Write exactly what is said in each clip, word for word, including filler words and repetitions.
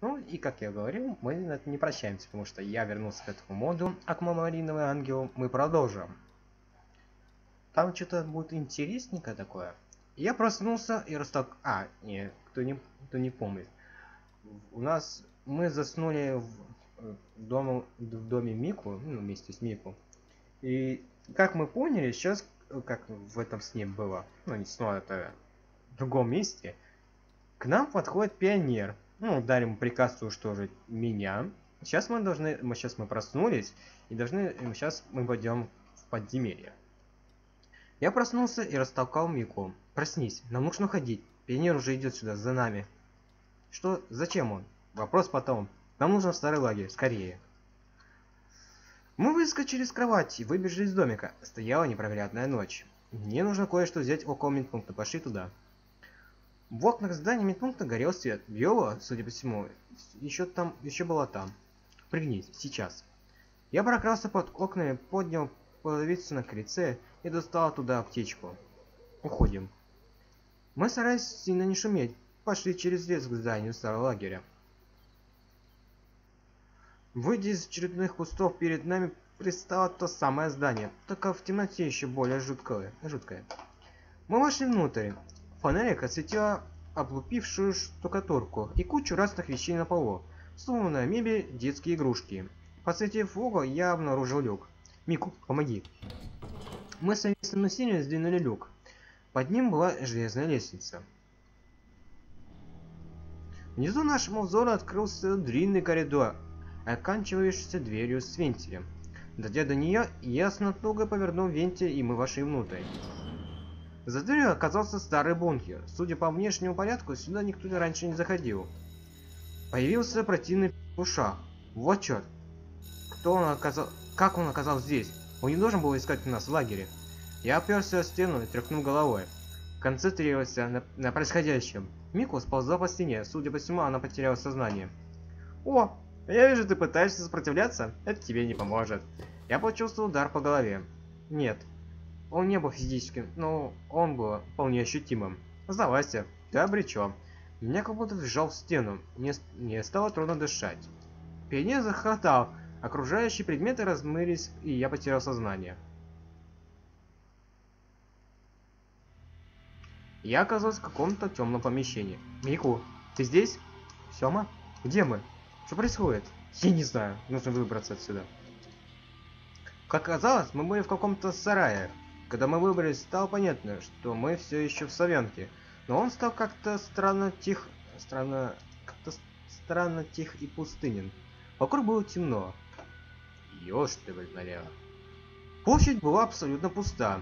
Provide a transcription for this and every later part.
Ну и как я говорил, мы на это не прощаемся, потому что я вернулся к этому моду Аквамариновый ангел. Мы продолжим. Там что-то будет интересненькое такое. Я проснулся и расстал... А, не, кто не, кто не помнит. У нас... Мы заснули в, в, доме, в доме Мику, ну, вместе с Мику. И как мы поняли, сейчас, как в этом сне было, ну не снова, это в другом месте, к нам подходит пионер. Ну, дали ему приказ уничтожить меня. Сейчас мы должны... Мы сейчас мы проснулись и должны... Сейчас мы пойдем в подземелье. Я проснулся и растолкал Мику. Проснись, нам нужно ходить. Пионер уже идет сюда, за нами. Что? Зачем он? Вопрос потом. Нам нужно в старый лагерь, скорее. Мы выскочили с кровати и выбежали из домика. Стояла непроглядная ночь. Мне нужно кое-что взять около медпункта. Пошли туда. В окнах здания медпункта горел свет. Виола, судя по всему, еще там, еще была там. Пригнись, сейчас. Я прокрался под окнами, поднял половицу на крыльце и достал оттуда аптечку. Уходим. Мы, стараясь сильно не шуметь, пошли через лес к зданию старого лагеря. Выйдя из очередных кустов, перед нами предстало то самое здание, только в темноте еще более жуткое. жуткое. Мы вошли внутрь. Фонарик осветил облупившую штукатурку и кучу разных вещей на полу. Сломанная мебель, детские игрушки. Посветив в угол, я обнаружил люк. Мику, помоги. Мы совместным усилием сдвинули люк. Под ним была железная лестница. Внизу нашему взору открылся длинный коридор, оканчивающийся дверью с вентилем. Дойдя до нее, я с натугой повернул вентиль, и мы вошли внутрь. За дверью оказался старый бункер. Судя по внешнему порядку, сюда никто раньше не заходил. Появился противный в ушах. Вот черт. Кто он оказал... Как он оказался здесь? Он не должен был искать нас в лагере. Я оперся о стену и тряхнул головой. Концентрировался на, на происходящем. Мику сползла по стене. Судя по всему, она потеряла сознание. О, я вижу, ты пытаешься сопротивляться. Это тебе не поможет. Я почувствовал удар по голове. Нет. Он не был физическим, но он был вполне ощутимым. Сдавайся, ты обречен. Меня как будто вжал в стену. Мне, мне стало трудно дышать. Пионер захохотал. Окружающие предметы размылись, и я потерял сознание. Я оказался в каком-то темном помещении. Мику, ты здесь? Сёма? Где мы? Что происходит? Я не знаю. Нужно выбраться отсюда. Как оказалось, мы были в каком-то сарае. Когда мы выбрались, стало понятно, что мы все еще в Совенке. Но он стал как-то странно тих... Странно... Как-то странно тих и пустынен. Вокруг было темно. Ёж ты, блин, налево. Площадь была абсолютно пуста.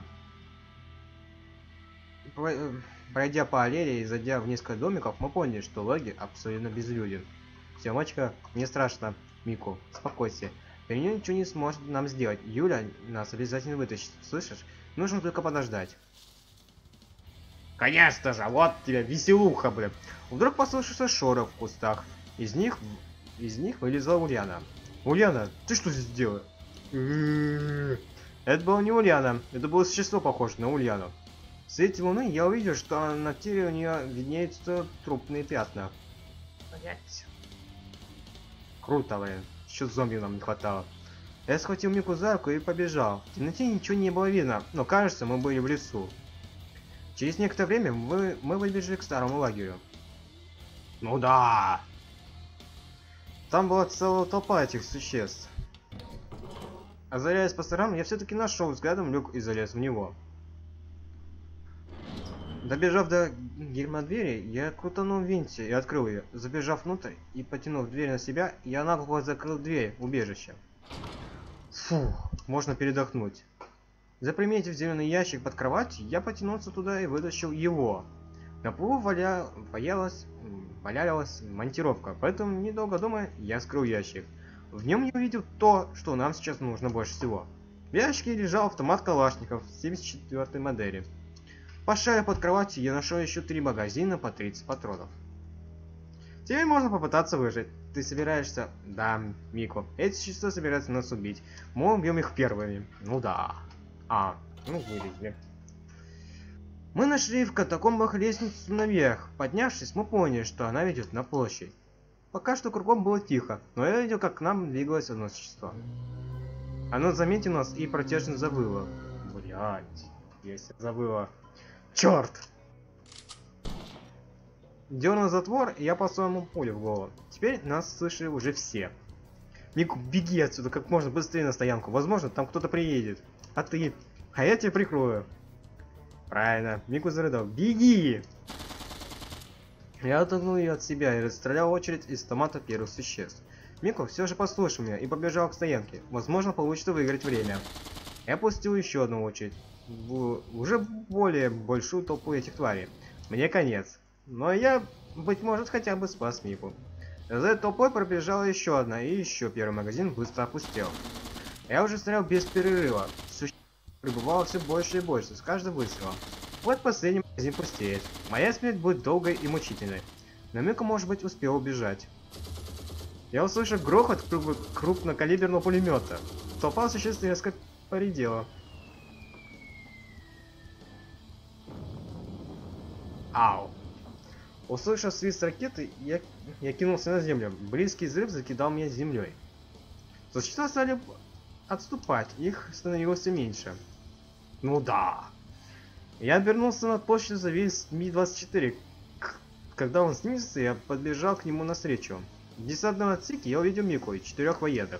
Пройдя по аллее и зайдя в несколько домиков, мы поняли, что лагерь абсолютно безлюден. Семочка, мне страшно. Мику, успокойся. Пионер ничего не сможет нам сделать. Юля нас обязательно вытащит. Слышишь? Нужно только подождать. Конечно же, вот тебе веселуха, блин. Вдруг послышался шорох в кустах. Из них, из них вылезла Ульяна. Ульяна, ты что здесь делаешь? Это была не Ульяна, это было существо похоже на Ульяну. В свете луны я увидел, что на теле у нее виднеются трупные пятна. Понять. Круто, блин. Еще зомби нам не хватало. Я схватил Мику за руку и побежал. В темноте ничего не было видно, но кажется, мы были в лесу. Через некоторое время мы, мы выбежали к старому лагерю. Ну да! Там была целая толпа этих существ. Озаряясь по сторонам, я все-таки нашел взглядом люк и залез в него. Добежав до гермодвери, я крутанул винтик и открыл ее. Забежав внутрь и потянув дверь на себя, я нагло закрыл дверь убежища. Фух, можно передохнуть. Заприметив зеленый ящик под кроватью, я потянулся туда и вытащил его. На полу валя... валялась... валялась монтировка, поэтому, недолго думая, я скрыл ящик. В нем я увидел то, что нам сейчас нужно больше всего. В ящике лежал автомат Калашников семьдесят четвёртой модели. Пошарив под кроватью, я нашел еще три магазина по тридцать патронов. Теперь можно попытаться выжить. Ты собираешься... Да, Мику. Эти существа собираются нас убить. Мы убьем их первыми. Ну да. А, ну вылезли. Мы нашли в катакомбах лестницу наверх. Поднявшись, мы поняли, что она ведет на площадь. Пока что кругом было тихо, но я видел, как к нам двигалось одно существо. Оно заметило нас и протяжно завыло. Блять, если завыло. Черт! Дернул затвор, и я послал ему пулю в голову. Теперь нас слышали уже все. Мику, беги отсюда как можно быстрее на стоянку. Возможно, там кто-то приедет. А ты? А я тебя прикрою. Правильно. Мику зарыдал. Беги! Я оттолкнул ее от себя и расстрелял очередь из автомата первых существ. Мику все же послушал меня и побежал к стоянке. Возможно, получится выиграть время. Я пустил еще одну очередь. В уже более большую толпу этих тварей. Мне конец. Но я, быть может, хотя бы спас Мику. За этой толпой пробежала еще одна, и еще первый магазин быстро опустел. Я уже стрелял без перерыва. Существ прибывало все больше и больше с каждым выстрелом. Вот последний магазин пустеет. Моя смерть будет долгой и мучительной. Но Мику, может быть, успел убежать. Я услышал грохот крупнокалиберного пулемета. Толпа существ резко поредела. Ау. Услышав свист ракеты, я, я кинулся на землю. Близкий взрыв закидал меня землей. Существа стали отступать, их становилось все меньше. Ну да. Я обернулся на площадь за весь Ми двадцать четыре. Когда он снизился, я подбежал к нему навстречу. В десантном отсеке я увидел Мику и четырех военных.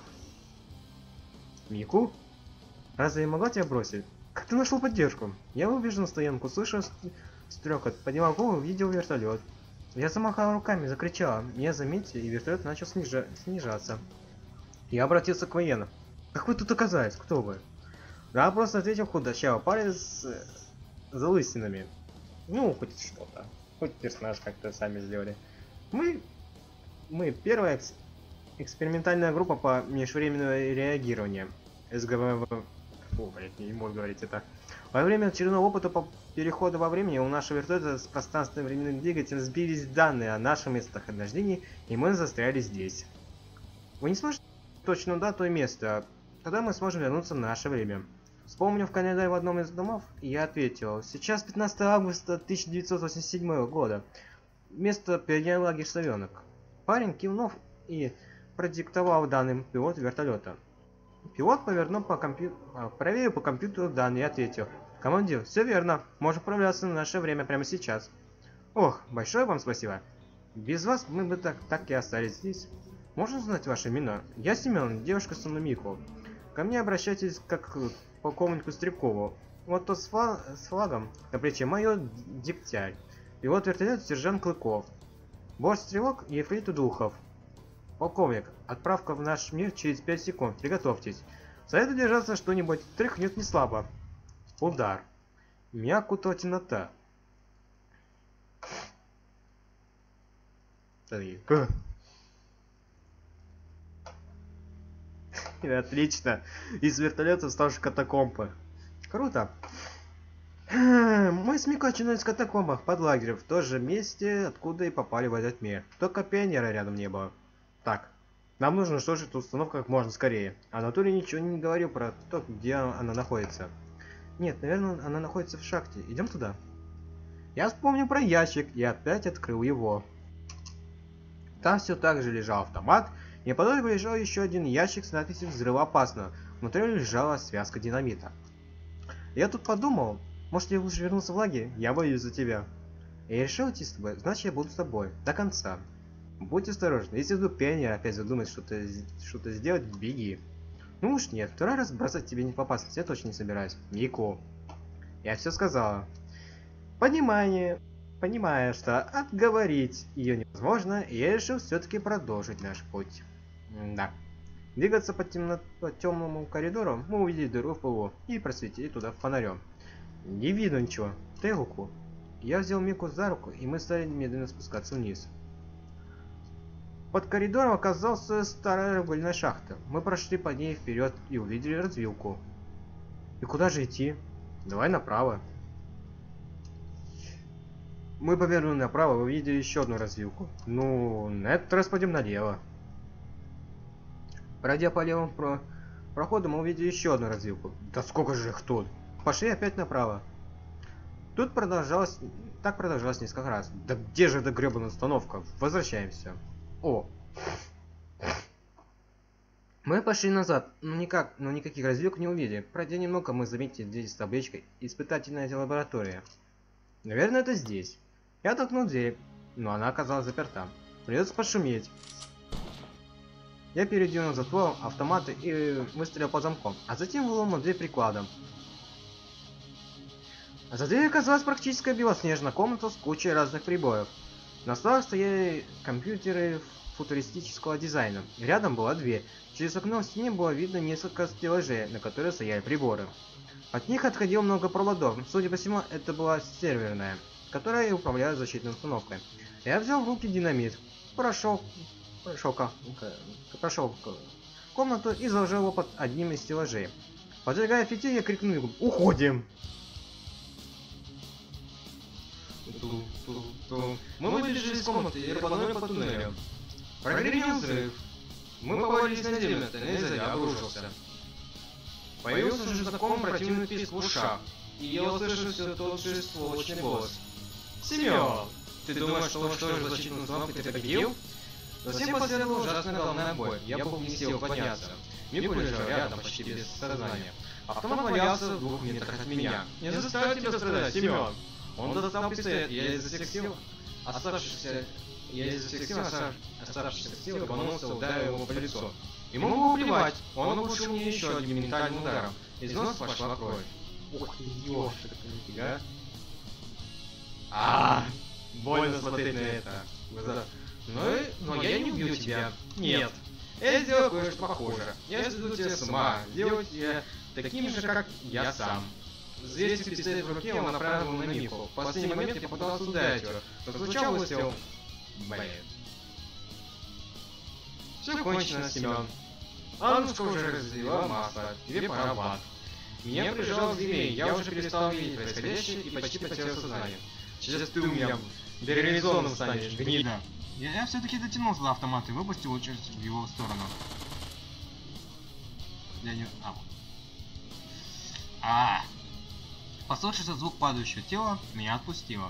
Мику? Разве я могла тебя бросить? Как ты нашел поддержку? Я выбежал на стоянку, слышал стрекот, поднял голову, увидел вертолет. Я замахал руками, закричал. Меня заметили, и вертолет начал снижа... снижаться. Я обратился к военным. Как вы тут оказались? Кто вы? Да, просто ответил худощавый парень с залысинами. Ну, хоть что-то. Хоть персонаж как-то сами сделали. Мы... Мы первая экс... экспериментальная группа по межвременному реагированию. СГВ... Фу, блядь, не могу говорить это. Во время очередного опыта по переходу во времени у нашего вертолета с пространственным временным двигателем сбились данные о нашем местонахождении, и мы застряли здесь. Вы не сможете точную дату и место, когда мы сможем вернуться в наше время? Вспомнив календарь в одном из домов, я ответил: сейчас пятнадцатое августа тысяча девятьсот восемьдесят седьмого года. Место пионер лагерь Совенок. Парень кивнув и продиктовал данным пилоту вертолета. Пилот повернул по компьютеру, проверил по компьютеру данные и ответил: командир, все верно, можем отправляться на наше время прямо сейчас. Ох, большое вам спасибо. Без вас мы бы так, так и остались здесь. Можно узнать ваши имена? Я Семен, девушка с Мику. Ко мне обращайтесь как к полковнику Стрелкову. Вот тот с, флаг, с флагом на плече майор Дегтярь. Пилот вертолета сержант Клыков. Борт Стрелок и ефрейтор Духов. Полковник, отправка в наш мир через пять секунд. Приготовьтесь. Советую держаться что-нибудь. Тряхнет не слабо. Удар. Меня окутала темнота. Отлично. Из вертолета вставших катакомбы. Круто. Мы с Мико очнулись в катакомбах под лагерем, в том же месте, откуда и попали в этот мир. Только пионера рядом не было. Так, нам нужно уничтожить эту установку как можно скорее. Анатолий ничего не говорил про то, где она находится. Нет, наверное, она находится в шахте. Идем туда. Я вспомнил про ящик и опять открыл его. Там все так же лежал автомат, и неподалеку лежал еще один ящик с надписью «Взрывоопасно». Внутри лежала связка динамита. Я тут подумал, может я лучше вернуться в лагерь? Я боюсь за тебя. Я решил идти с тобой, значит я буду с тобой. До конца. Будь осторожен, если вдруг пионер опять задумает что-то что-то сделать, беги. Ну уж нет, второй раз бросать тебе не в опасность, я точно не собираюсь. Мико. Я все сказала. Понимание. Понимая, что отговорить ее невозможно, я решил все-таки продолжить наш путь. М да. Двигаться по, темно... по темному коридору, мы увидели дыру в полу и просветили туда фонарем. Не видно ничего. Дай руку. Я взял Мику за руку, и мы стали медленно спускаться вниз. Под коридором оказалась старая угольная шахта. Мы прошли по ней вперед и увидели развилку. И куда же идти? Давай направо. Мы повернули направо и увидели еще одну развилку. Ну, на этот раз пойдем налево. Пройдя по левому про... проходу, мы увидели еще одну развилку. Да сколько же их тут? Пошли опять направо. Тут продолжалось... Так продолжалось несколько раз. Да где же эта гребаная установка? Возвращаемся. О, Мы пошли назад, но никак, но никаких развилок не увидели. Пройдя немного, мы заметили дверь с табличкой «Испытательная лаборатория». Наверное, это здесь. Я толкнул дверь, но она оказалась заперта. Придется пошуметь. Я передвинул затвор автомата и выстрелил по замку, а затем выломал дверь прикладом. А за дверью оказалась практически белоснежная комната с кучей разных приборов. На столах стояли компьютеры футуристического дизайна. Рядом была дверь. Через окно в стене было видно несколько стеллажей, на которых стояли приборы. От них отходило много проводов. Судя по всему, это была серверная, которая управляла защитной установкой. Я взял в руки динамит, прошел, прошел, прошел в комнату и заложил его под одним из стеллажей. Поджигая фитиль, я крикнул: «Уходим!» Мы выбежали из комнаты и рванули по туннелю. Прогремел взрыв. Мы повалились на землю, тоннель сзади обрушился. Появился уже знакомый противный писк в ушах, и я услышал все тот же сволочный голос. «Семён, ты думаешь, что уничтожив защитную установку, ты победил?» Затем последовала ужасная головная боль, я был не в силах подняться. Мику лежал рядом, почти без сознания. Автомат валялся в двух метрах от меня. «Не заставь тебя страдать, Семён!» Он достал пистолет, и я из всех сил, оставшихся, я из всех сил, оставшихся сил, рванулся, ударил его по лицу. Ему было плевать, он оглушил меня еще одним ментальным ударом. Из носа пошла кровь. Ух ты, ёшка, нифига. А, больно смотреть на это. Ну, но я не убью тебя. Нет. Я сделаю кое-что похуже. Я сведу тебя с ума, сделаю тебя таким же, как я сам. Взвесив пистолет в руке, он направил его на Мику. В последний момент я попытался ударить его, но звучал выстрел. Блин. Все кончено, Семён. Аннушка уже разлила масло, тебе пора в ад. Меня прижал зверей, я уже перестал видеть происходящее и почти потерял сознание. Сейчас ты у меня дереализованным станешь, гнида. Я, я все-таки дотянулся до автомата и выпустил очередь в его сторону. Я не... А. А. Послышался звук падающего тела, меня отпустило.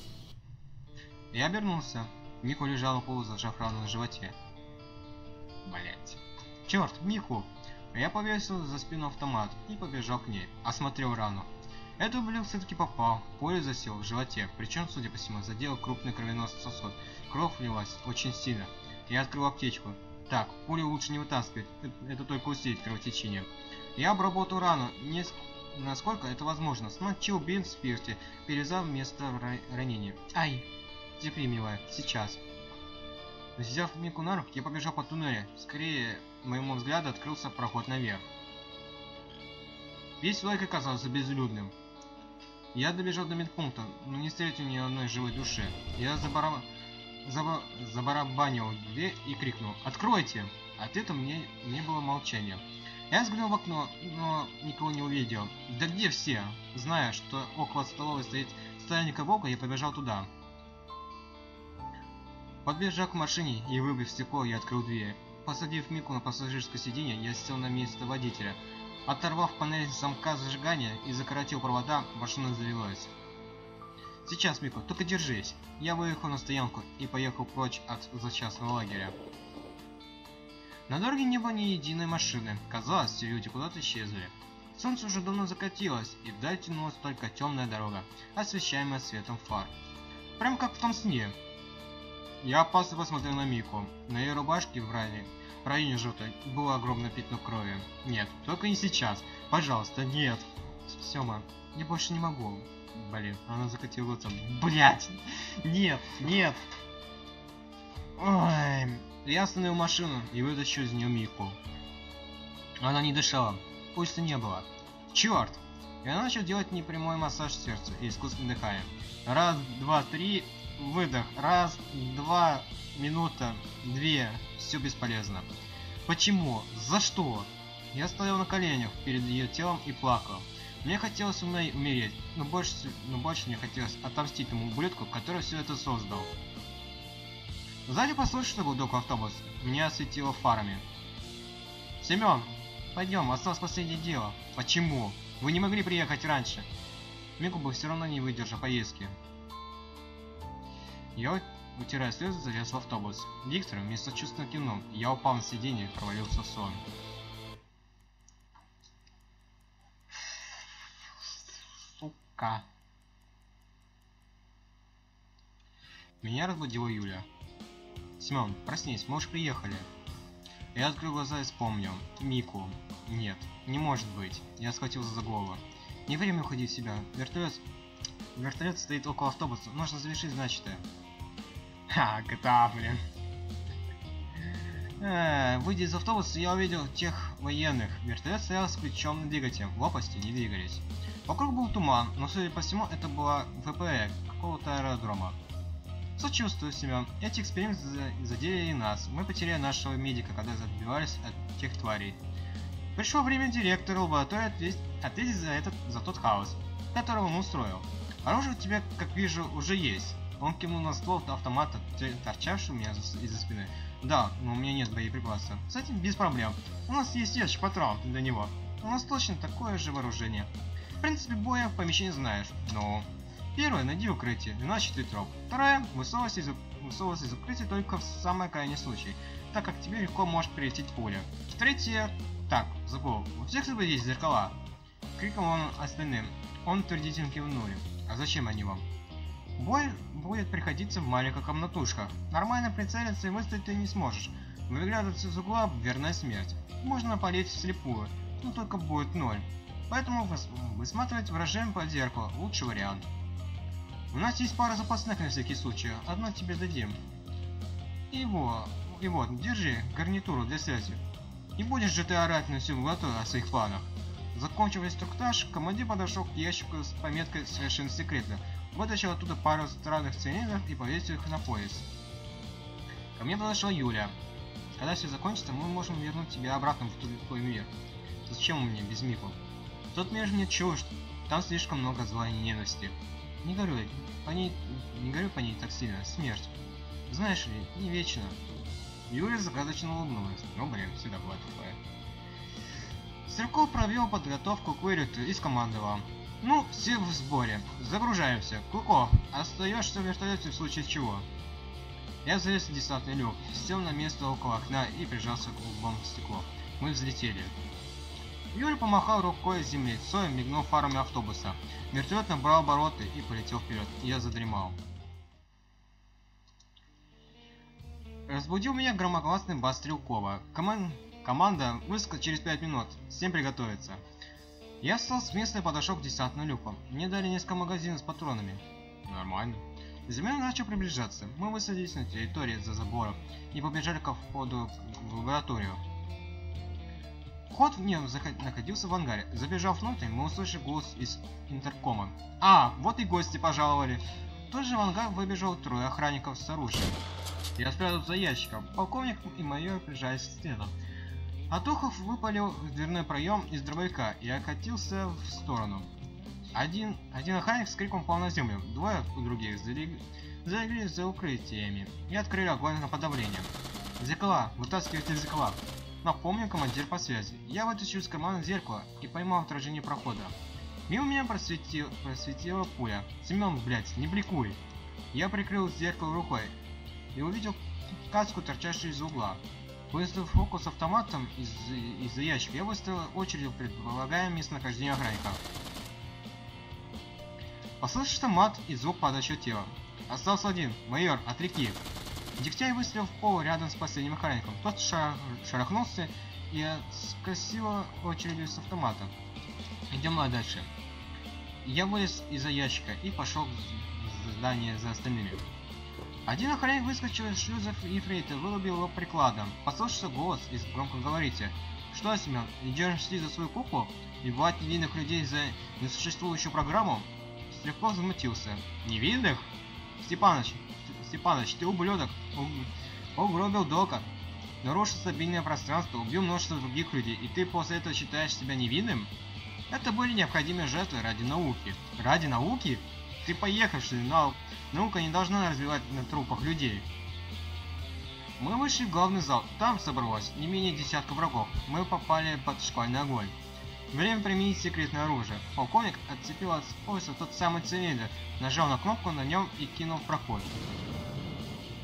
Я обернулся. Мику лежал на полу, зажав рану на животе. Блять. Черт, Мику! Я повесил за спину автомат и побежал к ней, осмотрел рану. Этот ублюдок все-таки попал, пуля засел в животе, причем, судя по всему, задел крупный кровеносный сосуд. Кровь лилась очень сильно. Я открыл аптечку. Так, пулю лучше не вытаскивать, это только усилит кровотечение. Я обработал рану, не... насколько это возможно, смочил бинт в спирте, перевязав место ранения. Ай! Терпи, милая, сейчас. Взяв Мику на руки, я побежал по туннелю. Скорее, моему взгляду открылся проход наверх. Весь лайк оказался безлюдным. Я добежал до медпункта, но не встретил ни одной живой души. Я забара... Заба... забарабанил дверь и крикнул: «Откройте!» Ответом мне не было молчания. Я взглянул в окно, но никого не увидел. Да где все? Зная, что около столовой стоит стайника волка, я побежал туда. Подбежал к машине и, выбив стекло, я открыл дверь. Посадив Мику на пассажирское сиденье, я сел на место водителя. Оторвав панель замка зажигания и закоротил провода, машина завелась. «Сейчас, Мику, только держись!» Я выехал на стоянку и поехал прочь от злосчастного лагеря. На дороге не было ни единой машины. Казалось, все люди куда-то исчезли. Солнце уже давно закатилось, и вдаль тянулась только темная дорога, освещаемая светом фар. Прям как в том сне. Я опасно посмотрел на Мику. На ее рубашке в ране, в районе желтой, было огромное пятно крови. Нет, только не сейчас. Пожалуйста, нет. Сёма, я больше не могу. Блин, она закатила глаза. Блять! Нет, нет! Ой. Я остановил машину и вытащил из нее Мику. Она не дышала. Пульса не было. Черт! Я начал делать непрямой массаж сердца и искусственное дыхание. Раз, два, три... Выдох. Раз, два, минута, две. Все бесполезно. Почему? За что? Я стоял на коленях перед ее телом и плакал. Мне хотелось умереть, но больше, но больше мне хотелось отомстить тому ублюдку, который все это создал. Сзади послышался гудок автобус. Меня осветило фарами. Семен, пойдем, осталось последнее дело. Почему? Вы не могли приехать раньше. Мику бы все равно не выдержал поездки. Я, утирая слезы, залез в автобус. Виктор вместо чувства кивнул. Я упал на сиденье и провалился в сон. Сука. Меня разбудила Юля. Семен, проснись, мы уж приехали. Я открыл глаза и вспомнил. Мику. Нет, не может быть. Я схватился за голову. Не время уходить в себя. Вертолет... Вертолет стоит около автобуса. Нужно завершить начатое. Ха, джи ти эй, блин. Э, выйдя из автобуса, я увидел тех военных. Вертолет стоял с включенным двигателем. Лопасти не двигались. Вокруг был туман, но, судя по всему, это была вэ пэ э какого-то аэродрома. Сочувствую, Семен. Эти эксперименты задели и нас. Мы потеряли нашего медика, когда отбивались от тех тварей. Пришло время директора лаборатории ответить, ответить за, этот, за тот хаос, который он устроил. Оружие у тебя, как вижу, уже есть. Он кивнул на ствол автомата, торчавший у меня из-за спины. Да, но у меня нет боеприпасов. С этим без проблем. У нас есть ящик патронов для него. У нас точно такое же вооружение. В принципе, боя в помещении знаешь. Но... Первое, найди укрытие, иначе ты троп. Второе, высовывайся из, высовывайся из укрытия только в самый крайний случай, так как тебе легко может прилететь пуля. Третье... Так, забыл. У всех с собой есть зеркала. Крикнул он остальным. Он утвердительно кивнули. А зачем они вам? Бой будет приходиться в маленьких комнатушках. Нормально прицелиться и выстрелить ты не сможешь. Выглядывать из угла — верная смерть. Можно полить вслепую, но только будет ноль. Поэтому высматривать вражин по зеркалу — лучший вариант. У нас есть пара запасных на всякий случай. Одно тебе дадим. И вот, и вот, держи гарнитуру для связи. Не будешь же ты орать на всю лабораторию о своих планах. Закончив инструктаж, командир подошел к ящику с пометкой «Совершенно секретно», вытащил оттуда пару странных цилиндров и повесил их на пояс. Ко мне подошла Юля. Когда все закончится, мы можем вернуть тебя обратно в твой мир. Зачем мне без Мику? Тот мир мне чужд, там слишком много зла и ненависти. Не горюй, по ней, не горюй по ней так сильно, смерть. Знаешь ли, не вечно. Юля загадочно улыбнулась. Ну блин, всегда бывает такое. Стрелков провел подготовку к вылету и скомандовал. Ну, все в сборе. Загружаемся. Куко, остаешься в вертолете в случае чего. Я залез в десантный люк, сел на место около окна и прижался к лбом в стекло. Мы взлетели. Юля помахал рукой с земли, Цой мигнул фарами автобуса. Вертолет набрал обороты и полетел вперед. Я задремал. Разбудил меня громогласный бас Стрелкова. Коман... Команда выскочит через пять минут. Всем приготовиться. Я встал с места и подошел к десантному люку. Мне дали несколько магазинов с патронами. Нормально. Земля начал приближаться. Мы высадились на территории за забором и побежали ко входу в лабораторию. Вход в нее находился в ангаре. Забежав внутрь, мы услышали голос из интеркома. А, вот и гости пожаловали. Тут же в ангар выбежал трое охранников с оружием. Я спрятался за ящиком. Полковник и майор прижались к стенам. Атухов выпалил в дверной проем из дробовика и окатился в сторону. Один, один охранник с криком упал на землю. Двое у других залегли за укрытиями и открыли огонь на подавление. Зеркала, вытаскивайте зеркала. Напомню, командир по связи. Я вытащил из кармана зеркало и поймал отражение прохода. Мимо меня просветил, просветила пуля. Семен, блядь, не бликуй. Я прикрыл зеркало рукой и увидел каску, торчащую из угла. Выставив фокус автоматом из-за из ящика, я выставил очередь, предполагая местонахождение охранника. Послышался мат и звук падающего тела. Остался один. Майор, от реки. Дегтяй выстрелил в пол рядом с последним охранником. Тот шар... шарахнулся и скосил очередью с автомата. Идем дальше. Я вылез из-за ящика и пошел в здание за остальными. Один охранник выскочил из шлюзов ефрейта, вырубил его прикладом. Послышался голос из громкоговорителя. Что, Семен, идешь мстить за свою куклу и бывать невинных людей за несуществующую программу? Стрелков замутился. Невинных? Степаныч, Степаныч, ты ублюдок, угробил Дока, нарушил стабильное пространство, убил множество других людей, и ты после этого считаешь себя невинным? Это были необходимые жертвы ради науки. Ради науки? Ты поехавший, но наука не должна развивать на трупах людей. Мы вышли в главный зал. Там собралось не менее десятка врагов. Мы попали под шквальный огонь. Время применить секретное оружие. Полковник отцепил от пояса тот самый цилиндр, нажал на кнопку на нем и кинул в проход.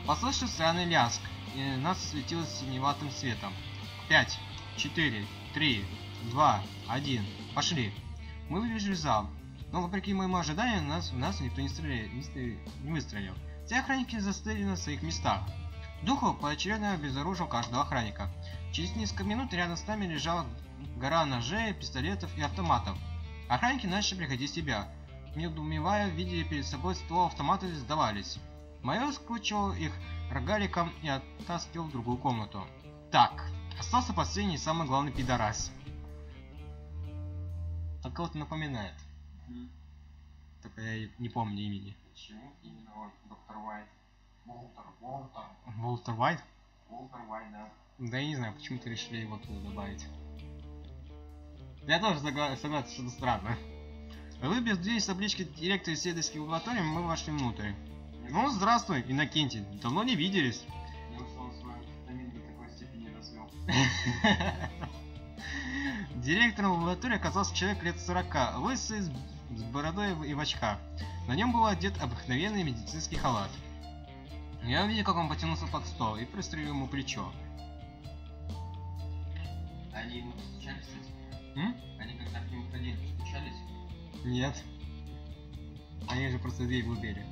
Послышался странный лязг, и нас светилось синеватым светом. Пять, четыре, три, два, один. Пошли. Мы выбежали в зал, но вопреки моему ожиданию нас, в нас никто не, стрелял, не, стрелял, не выстрелил. Все охранники застыли на своих местах. Духов поочередно обезоружил каждого охранника. Через несколько минут рядом с нами лежала гора ножей, пистолетов и автоматов. Охранники начали приходить в себя. Недоумевая, видели перед собой ствол автомата и сдавались. Майор скручивал их рогаликом и оттаскивал в другую комнату. Так, остался последний и самый главный пидорас. А кого-то напоминает. Mm. Только я не помню имени. Почему именно он, доктор Уайт? Уолтер, Уолтер. Уолтер Уайт? Уолтер Уайт, да. Да я не знаю, почему-то решили его туда добавить. Я тоже согласен, что это странно. Выбив дверь с табличкой директора исследовательской лаборатории, мы вошли внутрь. Ну, здравствуй, Иннокентий. Давно не виделись. Директором лаборатории оказался человек лет сорока, лысый, с бородой и в очках. На нем был одет обыкновенный медицинский халат. Я увидел, как он потянулся под стол и пристрелил ему плечо. Они ему встречались, кстати? М? Они когда к нему ходили, встречались? Нет. Они же просто дверь выбили.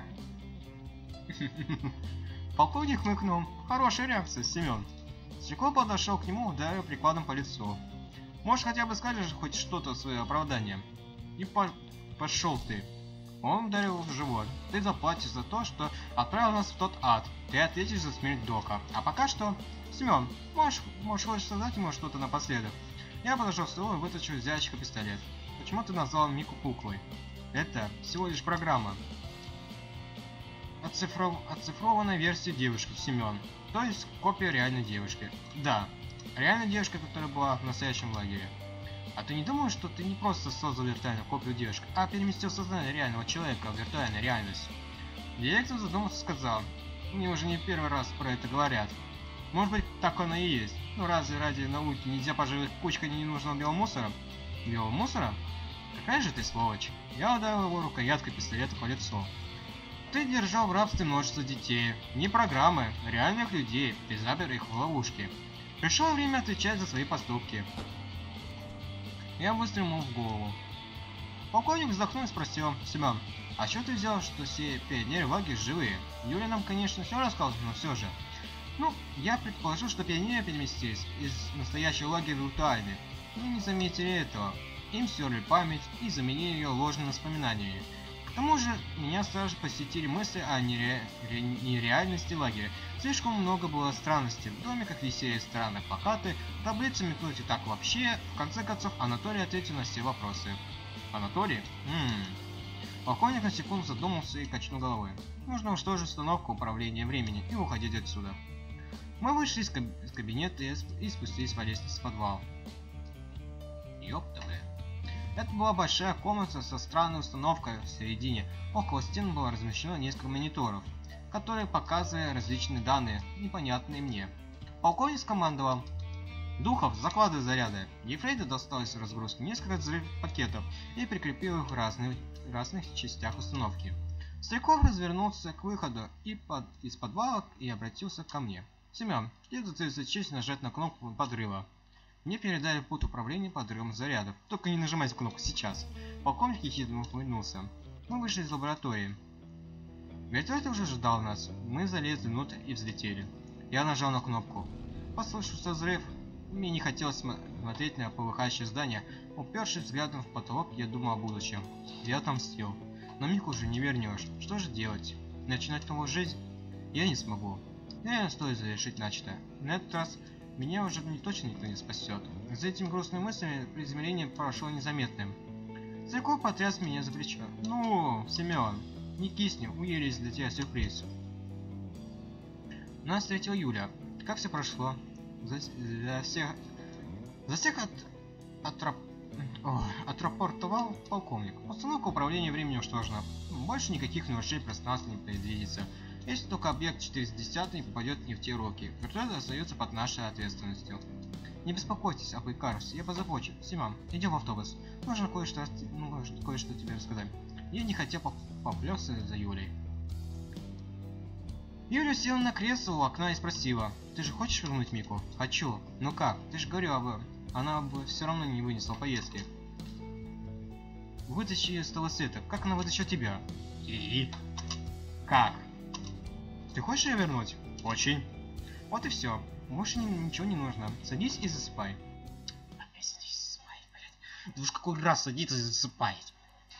Полковник хмыкнул. Хорошая реакция, Семен. Стекло подошел к нему, ударил прикладом по лицу. Может, хотя бы скажешь хоть что-то в свое оправдание? И по пошел ты. Он ударил в живот. Ты заплатишь за то, что отправил нас в тот ад. Ты ответишь за смерть Дока. А пока что... Семен, можешь, можешь хочешь сказать ему что-то напоследок? Я подошел к столу и вытащил из ящика пистолет. Почему ты назвал Мику куклой? Это всего лишь программа. Оцифров... Оцифрованная версия девушки, Семен. То есть копия реальной девушки. Да, реальная девушка, которая была в настоящем лагере. А ты не думаешь, что ты не просто создал виртуальную копию девушки, а переместил сознание реального человека в виртуальную реальность? Директор задумался и сказал. Мне уже не первый раз про это говорят. Может быть, так оно и есть. Ну разве ради науки нельзя поживить кучкой ненужного белого мусора? Белого мусора? Какая же ты сволочь. Я ударил его рукояткой пистолета по лицу. Ты держал в рабстве множество детей, не программы, реальных людей, ты запер их в ловушке. Пришло время отвечать за свои поступки. Я выстрелил ему в голову. Полковник вздохнул и спросил: Семен, а что ты взял, что все пионеры в лагере живые? Юля нам, конечно, все рассказывала, но все же. Ну, я предположил, что пионеры переместились из настоящего лагеря в виртуальный. Но не заметили этого. Им стерли память и заменили ее ложными воспоминаниями. К тому же, меня сразу посетили мысли о нере... нереальности лагеря. Слишком много было странностей. В домиках висели странные плакаты, таблицы метнули так вообще. В конце концов, Анатолий ответил на все вопросы. Анатолий? Ммм... Полковник на секунду задумался и качнул головой. Нужно уничтожить установку управления времени и уходить отсюда. Мы вышли из, каб... из кабинета и, и спустились по лестнице в подвал. Ёпта вы. Это была большая комната со странной установкой в середине. Около стен было размещено несколько мониторов, которые показывали различные данные, непонятные мне. Полковник скомандовал: Духов, закладывай заряды. Ефрейтор достал из разгрузки несколько взрывных пакетов и прикрепил их в разных, разных частях установки. Стрелков развернулся к выходу и под, из подвала и обратился ко мне. Семен, следует за честь нажать на кнопку подрыва. Мне передали пульт управления подрывом зарядов. Только не нажимайте кнопку сейчас. Полковник ехидно ухмыльнулся. Мы вышли из лаборатории. Вертолет уже ждал нас. Мы залезли внутрь и взлетели. Я нажал на кнопку. Послышался взрыв. Мне не хотелось смотреть на полыхающее здание. Упершись взглядом в потолок, я думал о будущем. Я отомстил. Но Мику уже не вернешь. Что же делать? Начинать новую жизнь? Я не смогу. Наверное, стоит завершить начатое. На этот раз меня уже не точно никто не спасет. За этими грустными мыслями приземление прошло незаметным. Стрелков потряс меня за плечо. Ну, Семен, не кисни, у Юли есть для тебя сюрприз. Нас встретила Юля. Как все прошло? За, за всех... За всех от... Отрап... О, отрапортовал полковник. Установка управления временем уничтожена. Больше никаких нарушений пространства не предвидится. Если только объект четыреста десять не попадет не в те руки, вертолет остается под нашей ответственностью. Не беспокойтесь об Икарусе, я позабочусь. Семен, идем в автобус. Нужно кое-что ну, кое-что тебе рассказать. Я не хотел поп поплёться за Юлей. Юля села на кресло у окна и спросила: «Ты же хочешь вернуть Мику?» «Хочу. Ну как? Ты же говорила бы, она бы все равно не вынесла поездки». «Вытащи ее с того света. Как она вытащила тебя?» «И? Как? Ты хочешь ее вернуть?» «Очень». «Вот и все. Больше ни- ничего не нужно. Садись и засыпай». Опять садись и засыпай, блядь. Да уж какой раз садиться и засыпать.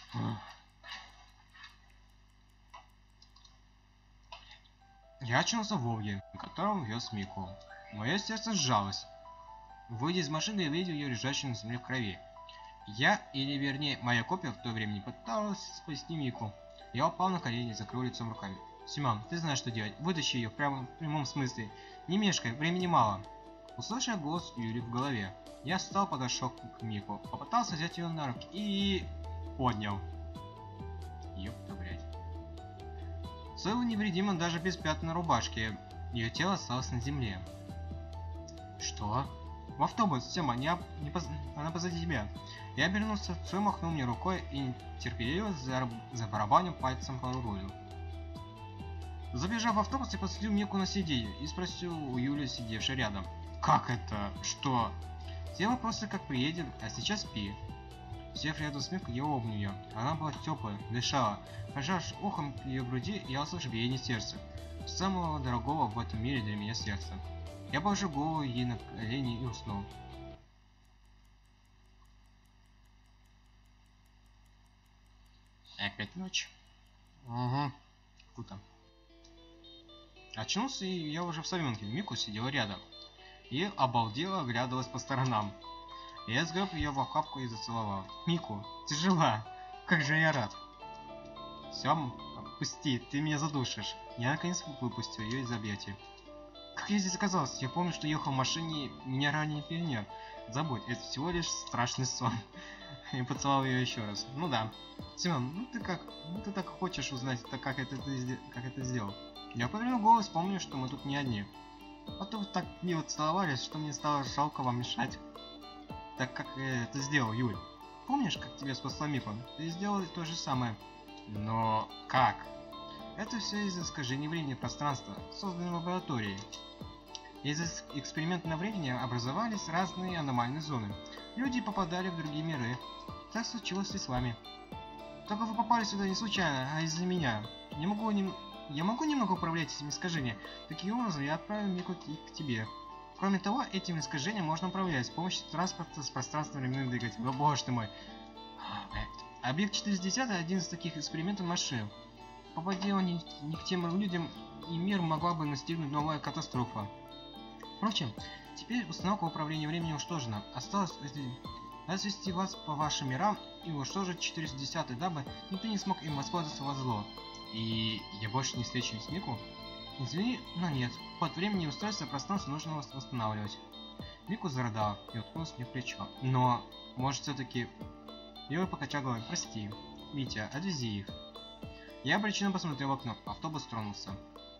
Я очнулся в Волге, в котором вез Мику. Мое сердце сжалось. Выйдя из машины, я видел ее лежащую на земле в крови. Я, или вернее, моя копия в то время не пыталась спасти Мику. Я упал на колени и закрыл лицом руками. «Семен, ты знаешь, что делать. Вытащи ее в прямом, в прямом смысле. Не мешкай, времени мало». Услышал голос Юли в голове. Я встал, подошел к Мику, попытался взять ее на руки и... поднял. Ёпта, блядь. Целый невредимо даже без пятен на рубашке. Ее тело осталось на земле. Что? В автобус, Сема, не, об- не поз... она позади тебя. Я обернулся, Цой махнул мне рукой и терпеливо за... забарабанил пальцем по рулю. Забежав в автобус, я посадил Мику на сиденье и спросил у Юли, сидевшей рядом: «Как это? Что?» «Села просто как приедем, а сейчас спи». Сев рядом с Микой, я обнял ее. Она была теплая, дышала. Прижав ухом к ее груди, я услышал биение сердца. Самого дорогого в этом мире для меня сердца. Я положил голову ей на колени и уснул. Опять ночь. Угу. Круто. Очнулся, и я уже в Савенке. Мику сидела рядом. И обалдело оглядывалась по сторонам. Я сгреб ее в охапку и зацеловал. «Мику, ты жива! Как же я рад!» «Сем, отпусти, ты меня задушишь!» Я наконец выпустил ее из объятий. «Как я здесь оказался? Я помню, что ехал в машине, меня ранее пионер. Забудь, это всего лишь страшный сон». И поцеловал ее еще раз. «Ну да. Семен, ну ты как? Ну ты так хочешь узнать, так как это ты как это сделал?» Я повернул голову, вспомнил, что мы тут не одни. А то вы так мило целовались, что мне стало жалко вам мешать. Так как я это сделал, Юль. Помнишь, как тебя спасла Мику? Ты сделал то же самое. Но как? Это все из-за искажения времени и пространства, созданной в лаборатории. Из-за эксперимента на времени образовались разные аномальные зоны. Люди попадали в другие миры. Так случилось и с вами. Только вы попали сюда не случайно, а из-за меня. Не могу нем... Я могу немного управлять этими искажениями. Таким образом, я отправил Мику к тебе. Кроме того, этим искажением можно управлять с помощью транспорта с пространственно-временным двигателем. О боже ты мой. Объект четыреста десять один из таких экспериментов машин. Попадя он не, не к тем людям, и мир могла бы настигнуть новая катастрофа. Впрочем, теперь установка управления временем уничтожена. Осталось развести вас по вашим мирам и уничтожить четыреста десять, дабы никто не смог им воспользоваться во зло. И я больше не встречаюсь с Мику? Извини, но нет. Под времени устройства пространства нужно восстанавливать. Мику зарыдала и уткнулась мне в плечо. Но, может, все-таки... Я покачал головой. Прости. Витя, отвези их. Я обреченно посмотрел в окно. Автобус тронулся.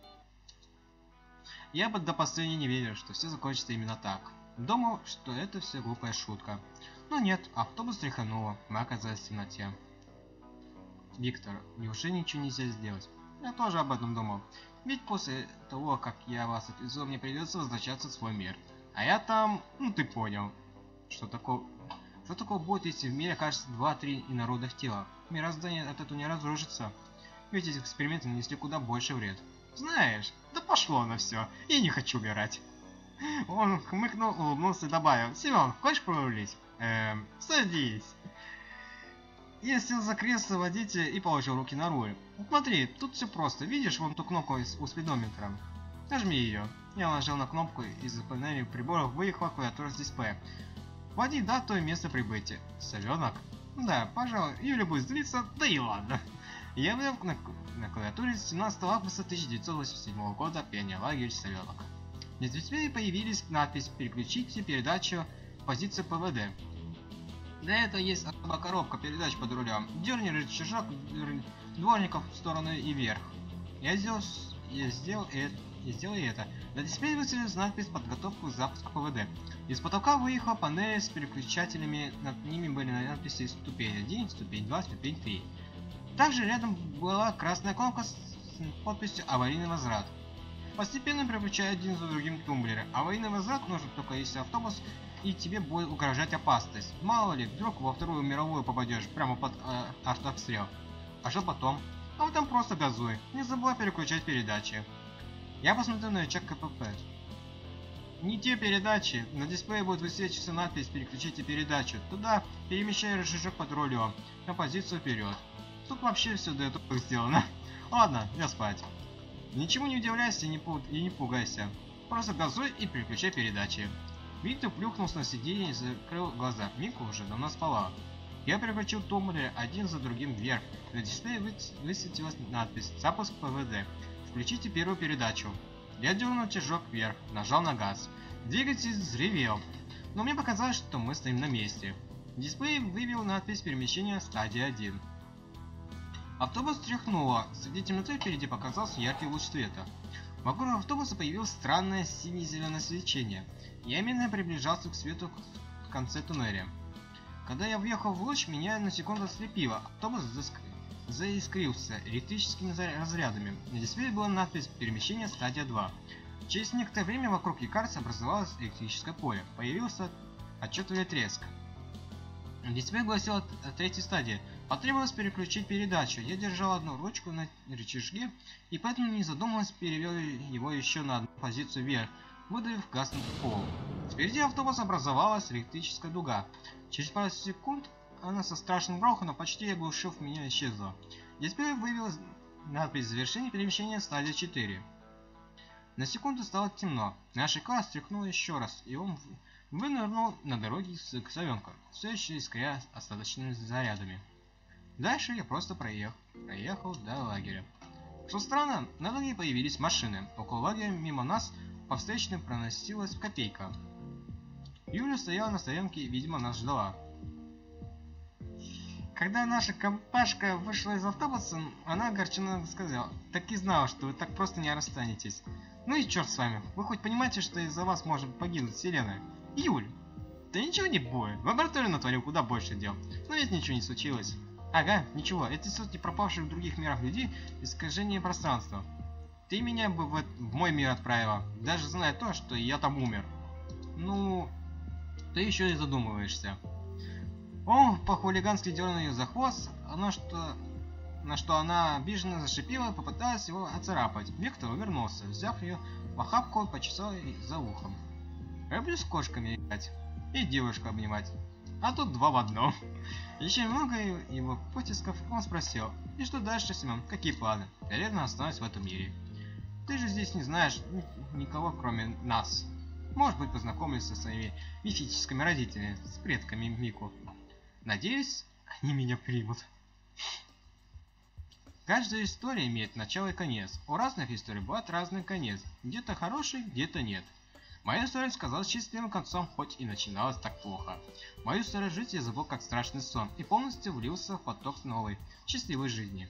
Я бы до последнего не верил, что все закончится именно так. Думал, что это все глупая шутка. Но нет, автобус тряхануло. Мы оказались в темноте. Виктор, неужели ничего нельзя сделать? Я тоже об этом думал. Ведь после того, как я вас отвезу, мне придется возвращаться в свой мир. А я там... Ну ты понял. Что такое... Что такое будет, если в мире окажется два-три инородных тела? Мироздание от этого не разрушится. Ведь эти эксперименты нанесли куда больше вред. Знаешь, да пошло на все. Я не хочу умирать. Он хмыкнул, улыбнулся и добавил: Семен, хочешь порулить? Эм, садись. Я сел за кресло водителя и положил руки на руль. Смотри, тут все просто. Видишь вон ту кнопку у спидометра? Нажми ее. Я нажал на кнопку, и из панели приборов выехала клавиатура с дисплея. Вводи дату и место прибытия. Совенок? Да, пожалуй, Юля будет злиться, да и ладно. Я ввел на, на клавиатуре семнадцатого августа тысяча девятьсот восемьдесят седьмого года пионерлагерь Совенок. На дисплее появились надпись «Переключите передачу позиции ПВД». Для этого есть особая коробка передач под рулем. Дерни рычажок дворников в сторону и вверх. Я сделал, я сделал это. Я сделал это. На дисплее высветилась надпись «Подготовку к запуску ПВД». Из потолка выехала панель с переключателями. Над ними были надписи «Ступень один», «Ступень два», «Ступень три». Также рядом была красная кнопка с подписью «Аварийный возврат». постепенно переключая один за другим тумблеры, а военный возврат нужен только если автобус и тебе будет угрожать опасность. Мало ли, вдруг во Вторую мировую попадешь прямо под э, артобстрел. А что потом? А вот там просто газуй. Не забывай переключать передачи. Я посмотрел на рычаг КПП. Не те передачи. На дисплее будет высвечиваться надпись «Переключите передачу». Туда перемещай рычажок под рулем на позицию вперед. Тут вообще все до этого сделано. Ладно, я спать. Ничему не удивляйся и не, пу и не пугайся. Просто газуй и переключай передачи. Виктор плюхнулся на сиденье и закрыл глаза. Мика уже давно спала. Я переключил тумблеры один за другим вверх. На дисплее высветилась надпись «Запуск ПВД». Включите первую передачу. Я дернул тяжок вверх, нажал на газ. Двигатель взревел. Но мне показалось, что мы стоим на месте. Дисплей вывел надпись перемещения стадия один. Автобус тряхнуло. Среди темноты впереди показался яркий луч света. Вокруг автобуса появилось странное сине-зеленое свечение. Я медленно приближался к свету в конце туннеля. Когда я въехал в луч, меня на секунду ослепило. Автобус заск... заискрился электрическими разрядами. На дисплее была надпись «Перемещение стадия два». Через некоторое время вокруг якорца образовалось электрическое поле. Появился отчетливый треск. Дисплей гласил о третьей стадии. Потребовалось переключить передачу. Я держал одну ручку на рычажке и поэтому не задумываясь перевел его еще на одну позицию вверх, выдавив газ на пол. Впереди автобуса образовалась электрическая дуга. Через пару секунд она со страшным грохотом, почти оглушив меня, исчезла. Дисплей вывел надпись «Завершение перемещения стадия четыре». На секунду стало темно. Наш класс стряхнул еще раз, и он вынырнул на дороге к совенку, все еще искря остаточными зарядами. Дальше я просто проехал, проехал до лагеря. Что странно, на дороге появились машины. Около лагеря мимо нас по встречной проносилась копейка. Юля стояла на стоянке и, видимо, нас ждала. Когда наша компашка вышла из автобуса, она огорченно сказала: «Так и знала, что вы так просто не расстанетесь. Ну и черт с вами, вы хоть понимаете, что из-за вас может погибнуть вселенная? Юль, да ничего не будет, в лаборатории натворил куда больше дел, но ведь ничего не случилось». Ага, ничего, это сотни пропавших в других мирах людей, искажение пространства. Ты меня бы в, в мой мир отправила, даже зная то, что я там умер. Ну, ты еще и задумываешься. Он по-хулигански дернул ее за хвост, на что, на что она обиженно зашипела и попыталась его оцарапать. Виктор увернулся, взяв ее в охапку, почесал за ухом. Люблю с кошками играть и девушку обнимать. А тут два в одном. Еще немного его потисков, он спросил: «И что дальше, Семен? Какие планы? Наверное, останусь в этом мире. Ты же здесь не знаешь никого, кроме нас. Может быть, познакомишься со своими мифическими родителями, с предками Мику. Надеюсь, они меня примут». Каждая история имеет начало и конец. У разных историй бывает разный конец. Где-то хороший, где-то нет. Моя история сказалась счастливым концом, хоть и начиналась так плохо. Мою историю жизни я забыл как страшный сон и полностью влился в поток новой, счастливой жизни.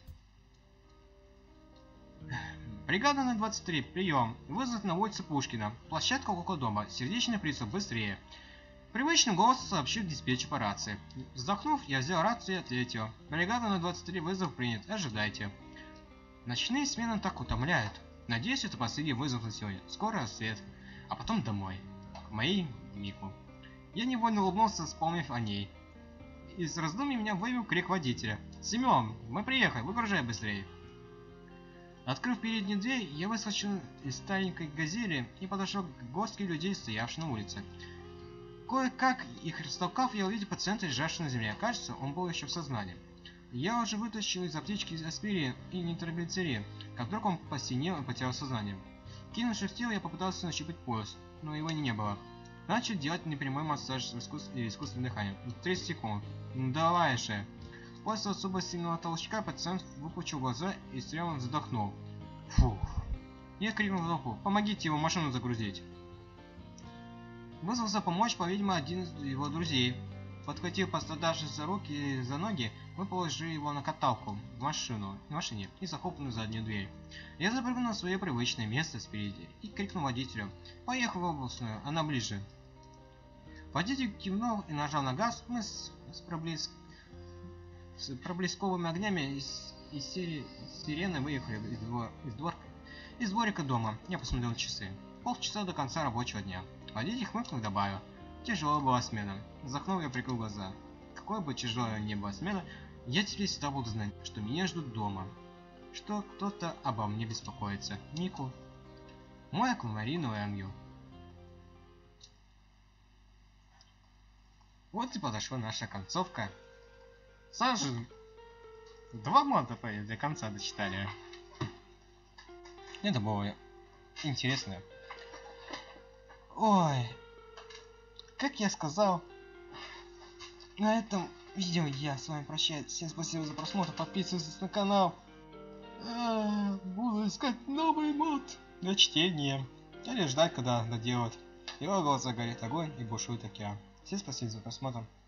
Бригада ноль двадцать три, прием. Вызов на улице Пушкина. Площадка около дома. Сердечный приступ, быстрее. Привычным голосом сообщил диспетчер по рации. Вздохнув, я взял рацию и ответил: «Бригада ноль двадцать три, вызов принят. Ожидайте». Ночные смены так утомляют. Надеюсь, это последний вызов на сегодня. Скоро рассвет. А потом домой. К моей Мику. Я невольно улыбнулся, вспомнив о ней. Из раздумий меня вывел крик водителя: «Семен, мы приехали, выгружай быстрее». Открыв переднюю дверь, я выскочил из старенькой газели и подошел к горстке людей, стоявших на улице. Кое-как их растолкав, я увидел пациента, лежащего на земле. Кажется, он был еще в сознании. Я уже вытащил из аптечки аспирин и нитроглицерин, как вдруг он посинел и потерял сознание. Кинувшись в тело, я попытался нащупать пояс, но его не было. Начал делать непрямой массаж с искус... или искусственным дыханием. тридцать секунд. Ну давай же. После особо сильного толчка пациент выпучил глаза и с ревом вздохнул. Фух. Я крикнул в толпу: «Помогите его машину загрузить». Вызвался помочь, по-видимому, один из его друзей. Подхватив пострадавшего за руки и за ноги, мы положили его на каталку в машину, в машине и захлопнули заднюю дверь. Я запрыгнул на свое привычное место спереди и крикнул водителю: «Поехал в областную, она ближе». Водитель кивнул и нажал на газ. Мы с, с, проблеск... с проблесковыми огнями из, из серии сирены выехали из, двор... из, двор... Из дворика дома я посмотрел часы. Полчаса до конца рабочего дня. Водитель хмыкнул и добавил. Тяжелая была смена. За окном я прикрыл глаза. Какой бы тяжелая ни была смена, я теперь всегда буду знать, что меня ждут дома. Что кто-то обо мне беспокоится. Нику. Мой аквамариновый ангел. Вот и подошла наша концовка. Сразу же два мода до конца дочитали. Это было интересно. Ой, как я сказал, на этом видео я с вами прощаюсь. Всем спасибо за просмотр, подписывайтесь на канал. А, буду искать новый мод для чтения. Или ждать, когда доделают. Его глаза горит огонь и бушует океан. Всем спасибо за просмотр.